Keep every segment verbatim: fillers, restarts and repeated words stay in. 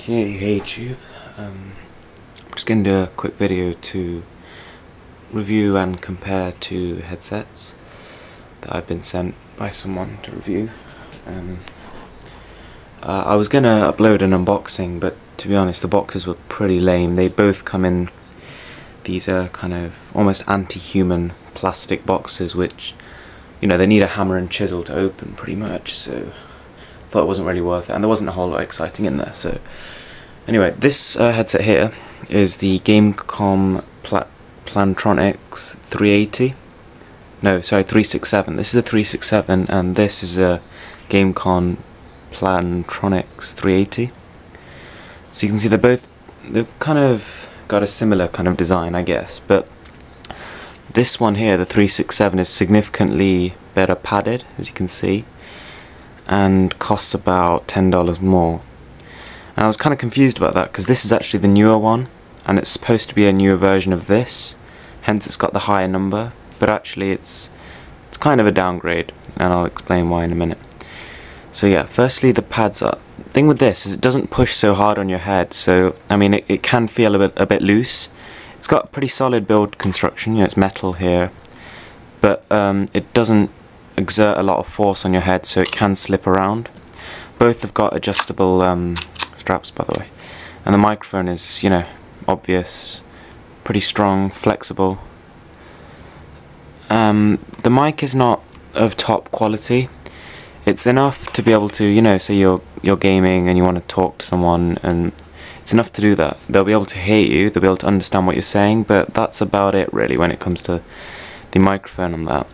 Okay, hey YouTube. Um, I'm just going to do a quick video to review and compare two headsets that I've been sent by someone to review. Um, uh, I was going to upload an unboxing, but to be honest the boxes were pretty lame. They both come in these are uh, kind of almost anti-human plastic boxes, which, you know, they need a hammer and chisel to open pretty much, so I thought it wasn't really worth it, and there wasn't a whole lot exciting in there. So anyway, this uh, headset here is the gamecom Pla Plantronics three eighty. No, sorry, three sixty-seven. This is a three sixty-seven, and this is a gamecom Plantronics three eighty. So you can see they're both, they've kind of got a similar kind of design, I guess, but this one here, the three sixty-seven, is significantly better padded, as you can see, and costs about ten dollars more. And I was kind of confused about that, because this is actually the newer one, and it's supposed to be a newer version of this, hence it's got the higher number, but actually it's it's kind of a downgrade, and I'll explain why in a minute. So yeah, firstly, the pads are, the thing with this is it doesn't push so hard on your head, so I mean it, it can feel a bit, a bit loose. It's got a pretty solid build construction, you know, it's metal here, but um, it doesn't exert a lot of force on your head, so it can slip around. Both have got adjustable um, straps, by the way, and the microphone is, you know, obvious, pretty strong, flexible. Um, the mic is not of top quality. It's enough to be able to, you know, say you're you're gaming and you want to talk to someone, and it's enough to do that. They'll be able to hear you, they'll be able to understand what you're saying, but that's about it really when it comes to the microphone on that.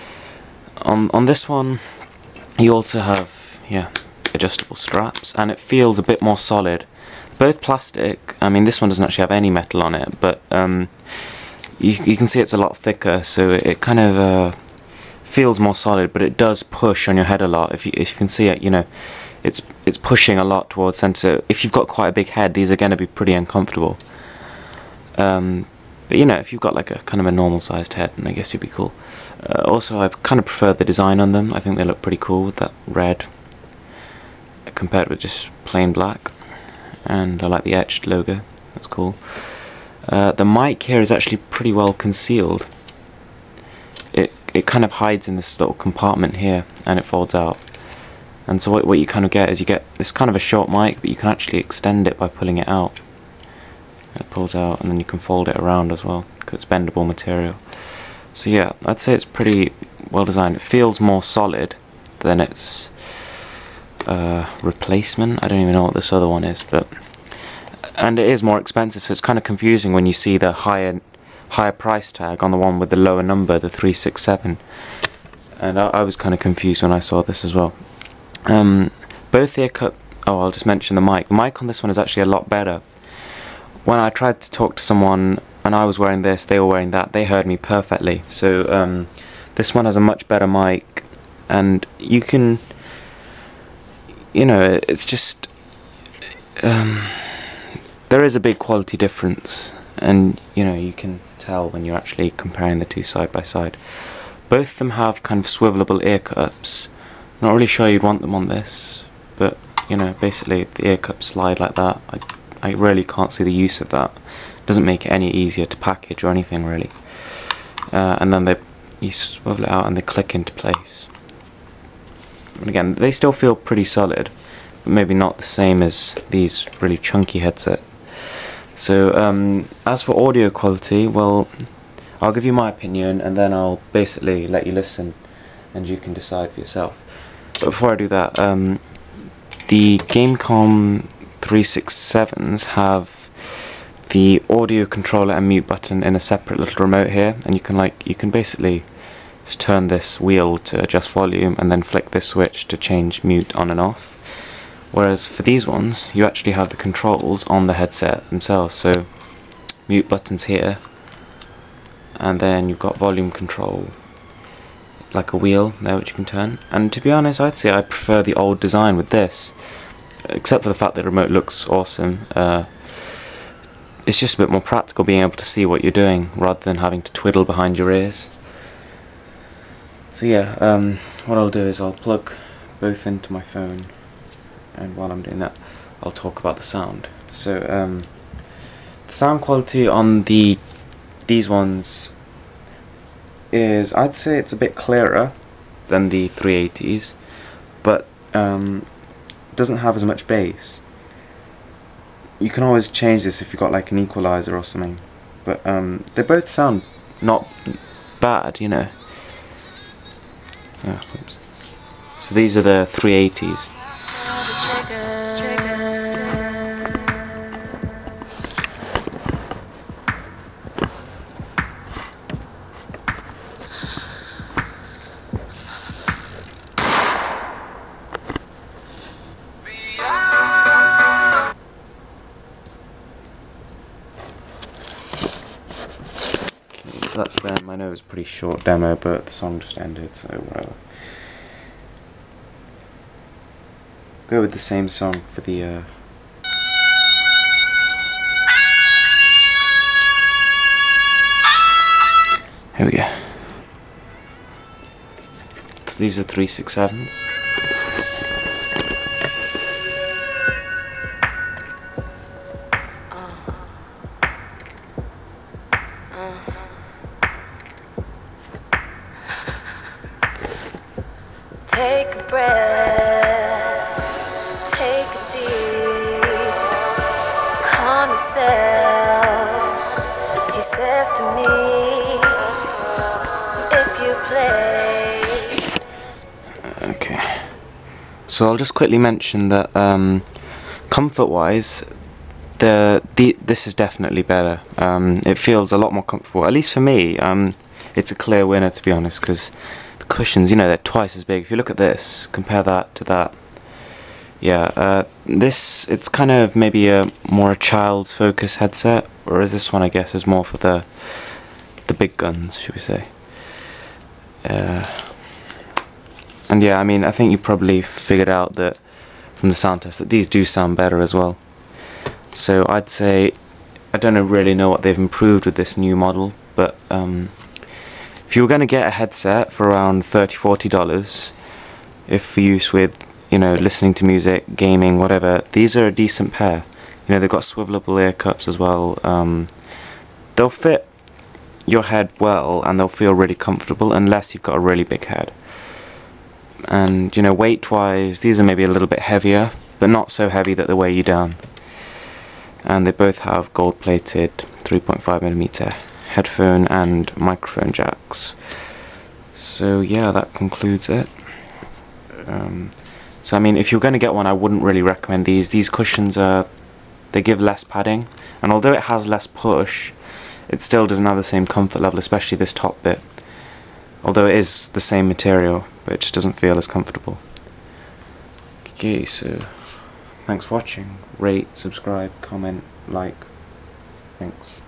On on this one, you also have, yeah, adjustable straps, and it feels a bit more solid. Both plastic. I mean, this one doesn't actually have any metal on it, but um, you you can see it's a lot thicker, so it, it kind of uh, feels more solid. But it does push on your head a lot. If you if you can see it, you know, it's it's pushing a lot towards center. If you've got quite a big head, these are going to be pretty uncomfortable. Um, but you know, if you've got like a kind of a normal sized head, then I guess you'd be cool. Uh, also, I kind of prefer the design on them. I think they look pretty cool with that red compared with just plain black, and I like the etched logo. That's cool. Uh, the mic here is actually pretty well concealed. It it kind of hides in this little compartment here, and it folds out. And so what what you kind of get is you get this kind of a short mic, but you can actually extend it by pulling it out. It pulls out, and then you can fold it around as well, because it's bendable material. So yeah, I'd say it's pretty well designed. It feels more solid than its uh, replacement. I don't even know what this other one is, but and it is more expensive, so it's kind of confusing when you see the higher higher price tag on the one with the lower number, the three sixty-seven. And I, I was kind of confused when I saw this as well. Um, both ear cup. Oh, I'll just mention the mic. The mic on this one is actually a lot better. When I tried to talk to someone and I was wearing this, they were wearing that, they heard me perfectly. So um, this one has a much better mic, and you can, you know, it's just, um, there is a big quality difference, and you know, you can tell when you're actually comparing the two side by side. Both of them have kind of swivelable ear cups. Not really sure you'd want them on this, but you know, basically the ear cups slide like that. I, I really can't see the use of that. Doesn't make it any easier to package or anything really. Uh, and then they, you swivel it out and they click into place. And again, they still feel pretty solid, but maybe not the same as these really chunky headsets. So um, as for audio quality, well, I'll give you my opinion, and then I'll basically let you listen, and you can decide for yourself. But before I do that, um, the gamecom three sixty-sevens have the audio controller and mute button in a separate little remote here, and you can like you can basically just turn this wheel to adjust volume and then flick this switch to change mute on and off. Whereas for these ones, you actually have the controls on the headset themselves. So mute buttons here, and then you've got volume control, like a wheel there which you can turn. And to be honest, I'd say I prefer the old design with this, except for the fact that the remote looks awesome. Uh, it's just a bit more practical being able to see what you're doing rather than having to twiddle behind your ears. So yeah, um, what I'll do is I'll plug both into my phone, and while I'm doing that, I'll talk about the sound. So um, the sound quality on the these ones is, I'd say it's a bit clearer than the three eighties, but um, doesn't have as much bass. You can always change this if you've got like an equalizer or something, but um, they both sound not bad, you know. Oh, oops. So these are the three eighties. So that's them. I know it was a pretty short demo, but the song just ended, so whatever. Go with the same song for the uh here we go. So these are three six sevens. Take a breath, take a deep, calm yourself. He says to me, if you play. Okay. So I'll just quickly mention that um, comfort-wise, the, the this is definitely better. Um, it feels a lot more comfortable, at least for me. Um, it's a clear winner, to be honest, because the cushions, you know, they're twice as big. If you look at this, compare that to that. Yeah, uh, this, it's kind of maybe a more a child's focus headset, whereas this one, I guess, is more for the the big guns, should we say. Uh, and yeah, I mean, I think you probably figured out that from the sound test that these do sound better as well. So I'd say, I don't know, really know what they've improved with this new model, but um, if you were going to get a headset for around thirty to forty dollars, if for use with, you know, listening to music, gaming, whatever, these are a decent pair. You know, they've got swivelable ear cups as well. Um, they'll fit your head well, and they'll feel really comfortable, unless you've got a really big head. And, you know, weight-wise, these are maybe a little bit heavier, but not so heavy that they weigh you down. And they both have gold-plated three point five millimeter headphone and microphone jacks. So yeah, that concludes it. Um, so I mean, if you're going to get one, I wouldn't really recommend these. These cushions are, they give less padding, and although it has less push, it still doesn't have the same comfort level, especially this top bit. Although it is the same material, but it just doesn't feel as comfortable. Okay, so thanks for watching. Rate, subscribe, comment, like. Thanks.